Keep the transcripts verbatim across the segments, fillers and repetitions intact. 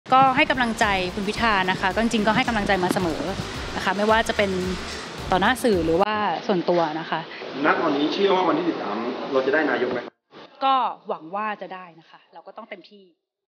ก็ให้กำลังใจคุณพิธานะคะก็จริงๆก็ให้กำลังใจมาเสมอนะคะไม่ว่าจะเป็นต่อหน้าสื่อหรือว่าส่วนตัวนะคะณตอนนี้เชื่อว่าวันที่สิบสามเราจะได้นายกไหมก็หวังว่าจะได้นะคะเราก็ต้องเต็มที่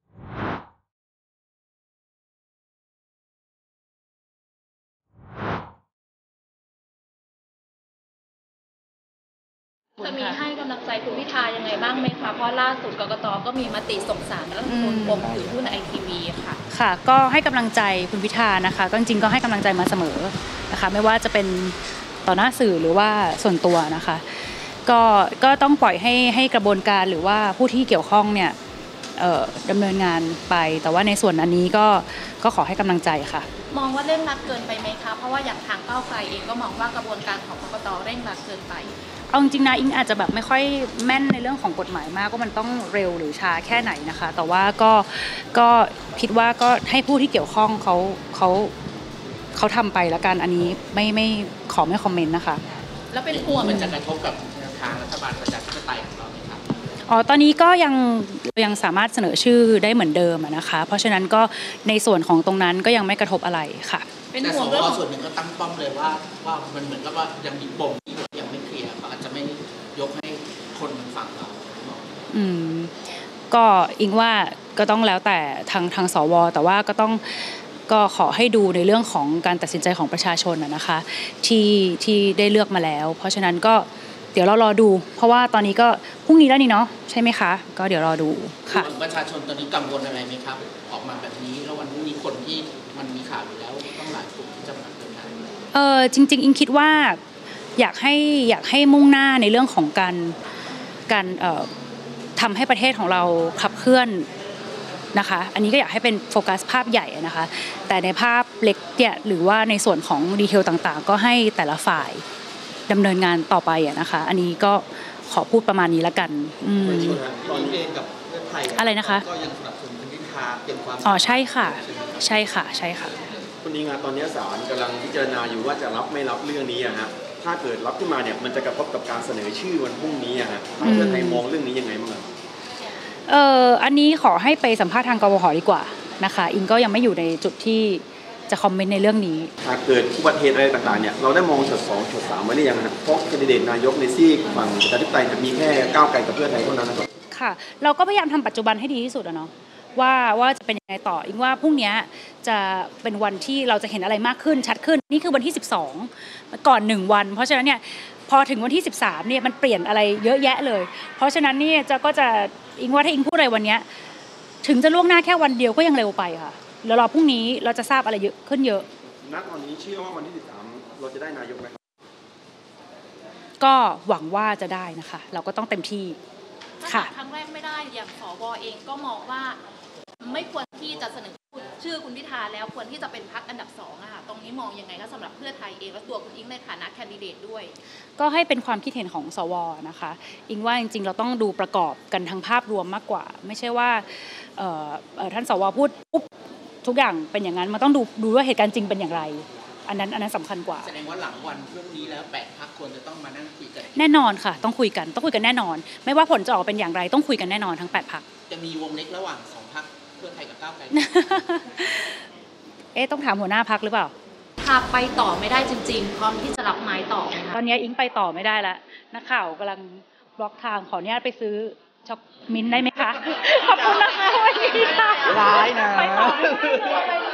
จะมีให้กำลังใจคุณพิธายังไงบ้างไหมคะเพราะล่าสุดกกตก็มีมติส่งสารรัฐธรรมนูญปมถือหุ้นไอทีวีค่ะค่ะก็ให้กำลังใจคุณพิธานะคะก็จริงๆก็ให้กำลังใจมาเสมอนะคะไม่ว่าจะเป็นต่อหน้าสื่อหรือว่าส่วนตัวนะคะก็ก็ต้องปล่อยให้ให้กระบวนการหรือว่าผู้ที่เกี่ยวข้องเนี่ยดำเนินงานไปแต่ว่าในส่วนอันนี้ก็ก็ขอให้กำลังใจค่ะมองว่าเร่งรัดเกินไปไหมคะเพราะว่าอย่างทางก้าวไกลเองก็มองว่ากระบวนการของกกตเร่งรัดเกินไปเอาจริงๆนะอิงอาจจะแบบไม่ค่อยแม่นในเรื่องของกฎหมายมากว่ามันต้องเร็วหรือช้าแค่ไหนนะคะแต่ว่าก็ก็คิดว่าก็ให้ผู้ที่เกี่ยวข้องเขาเขาเขาทำไปแล้วกันอันนี้ไม่ไม่ขอไม่คอมเมนต์นะคะแล้วเป็นห่วงมันจะกระทบกับทางรัฐบาลประชาธิปไตยของเราไหมครับอ๋อตอนนี้ก็ยังยังสามารถเสนอชื่อได้เหมือนเดิมนะคะเพราะฉะนั้นก็ในส่วนของตรงนั้นก็ยังไม่กระทบอะไรค่ะเป็นห่วงเรื่องส่วนหนึ่งก็ตั้งป้อมเลยว่าว่ามันเหมือนกับว่ายังมีปมที่ยังไม่เคลียร์เขาอาจจะไม่ยกให้คนฝั่งเราอืมก็อิงว่าก็ต้องแล้วแต่ทางทางสวแต่ว่าก็ต้องก็ขอให้ดูในเรื่องของการตัดสินใจของประชาชนนะคะที่ที่ได้เลือกมาแล้วเพราะฉะนั้นก็เดี๋ยวเรารอดูเพราะว่าตอนนี้ก็พรุ่งนี้แล้วนี่เนาะใช่ไหมคะก็เดี๋ยวรอดูค่ะประชาชนตอนนี้กังวลอะไรไหมครับออกมาแบบนี้แล้ววันนี้คนที่มันมีข่าวอยู่แล้วต้องหลายกลุ่มที่จะมาเดินทางเออจริงๆอิงคิดว่าอยากให้อยากให้มุ่งหน้าในเรื่องของการการเอ่อทำให้ประเทศของเราขับเคลื่อนนะคะอันนี้ก็อยากให้เป็นโฟกัสภาพใหญ่นะคะแต่ในภาพเล็กเนี่ยหรือว่าในส่วนของดีเทลต่างๆก็ให้แต่ละฝ่ายดำเนินงานต่อไปนะคะอันนี้ก็ขอพูดประมาณนี้ละกันอืมตอนนี้เองกับเพื่อไทยอะไรนะคะก็ยังสนับสนุนคุณพิธาเป็นความอ๋อใช่ค่ะใช่ค่ะใช่ค่ะคุณอิงตอนนี้ศาลกำลังพิจารณาอยู่ว่าจะรับไม่รับเรื่องนี้อะฮะถ้าเกิดรับขึ้นมาเนี่ยมันจะกระทบกับการเสนอชื่อวันพรุ่งนี้อะฮะเพื่อไทยมองเรื่องนี้ยังไงบ้างเอออันนี้ขอให้ไปสัมภาษณ์ทางกบขดีกว่านะคะอิงก็ยังไม่อยู่ในจุดที่จะคอมเมนต์ในเรื่องนี้ถ้าเกิดอุบัติเหตุอะไรต่างๆเนี่ยเราได้มองช็อตสองช็อตสามไว้หรือยังฮะเพราะแคนดิเดตนายกในซีกฝั่งประชาธิปไตยจะมีแค่ก้าวไกลกับเพื่อไทยเท่านั้นนะครับค่ะเราก็พยายามทำปัจจุบันให้ดีที่สุดอะเนาะว่าว่าจะเป็นยังไงต่ออิงว่าพรุ่งนี้จะเป็นวันที่เราจะเห็นอะไรมากขึ้นชัดขึ้นนี่คือวันที่สิบสองก่อนหนึ่งวันเพราะฉะนั้นเนี่ยพอถึงวันที่สิบสามเนี่ยมันเปลี่ยนอะไรเยอะแยะเลยเพราะฉะนั้นนี่จะก็จะอิงว่าถ้าอิงพูดอะไรวันนี้ถึงจะล่วงหน้าแค่วันเดียวก็ยังเร็วไปค่ะแล้วรอพรุ่งนี้เราจะทราบอะไรเยอะขึ้นเยอะณตอนนี้เชื่อว่าวันที่สิบสามเราจะได้นายกไหมครับก็หวังว่าจะได้นะคะเราก็ต้องเต็มที่ค่ะครั้งแรกไม่ได้อย่างสวเองก็มองว่าไม่ควรที่จะเสนอชื่อคุณพิธาแล้วควรที่จะเป็นพรรคอันดับสองอะค่ะตรงนี้มองยังไงคะสำหรับเพื่อไทยเองและตัวคุณอิงในฐานะแคนดิเดตด้วยก็ให้เป็นความคิดเห็นของสวนะคะอิงว่าจริงๆเราต้องดูประกอบกันทั้งภาพรวมมากกว่าไม่ใช่ว่าท่านสวพูดปุ๊บทุกอย่างเป็นอย่างนั้นมันต้องดูดูว่าเหตุการณ์จริงเป็นอย่างไรอันนั้นอันนั้นสำคัญกว่าแสดงว่าหลังวันพรุ่งนี้แล้วแปดพรรคควรจะต้องมานั่งคุยกันแน่นอนค่ะต้องคุยกันต้องคุยกันแน่นอนไม่ว่าผลจะออกเป็นอย่างไรต้องคุยกันแน่นอนทั้งแปดพรรคจะมีวงเล็กระหว่างสองพรรคเพื่อไทยกับก้าวไกลเอ๊ะต้องถามหัวหน้าพรรคหรือเปล่าหากไปต่อไม่ได้จริงๆพร้อมที่จะรับไม้ต่อไหมคะตอนนี้อิงไปต่อไม่ได้แล้วนักข่าวกำลังบล็อกทางขออนุญาตไปซื้อช็อกมิ้นได้ไหมคะขอบคุณนะคะวันนี้ค่ะร้ายนะไปต่อ